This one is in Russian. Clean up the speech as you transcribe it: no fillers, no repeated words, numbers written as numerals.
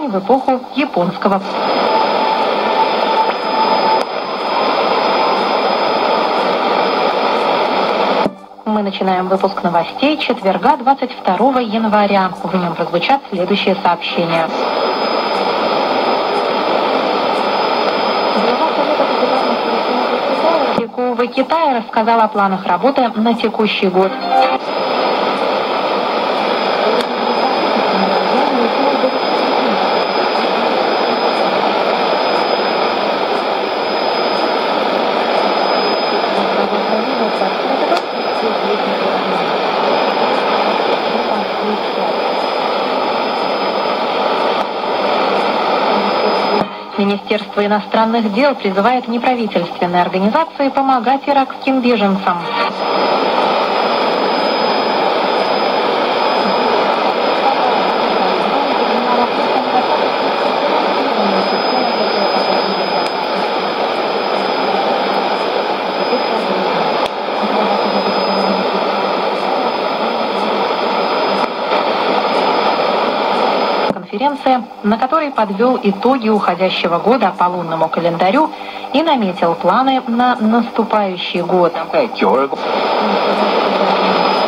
Тайвань в эпоху японского. Мы начинаем выпуск новостей четверга, 22 января. В нем прозвучат следующие сообщения. Глава Китая рассказал о планах работы на текущий год. Министерство иностранных дел призывает неправительственные организации помогать иракским беженцам. Конференция, на которой подвел итоги уходящего года по лунному календарю и наметил планы на наступающий год.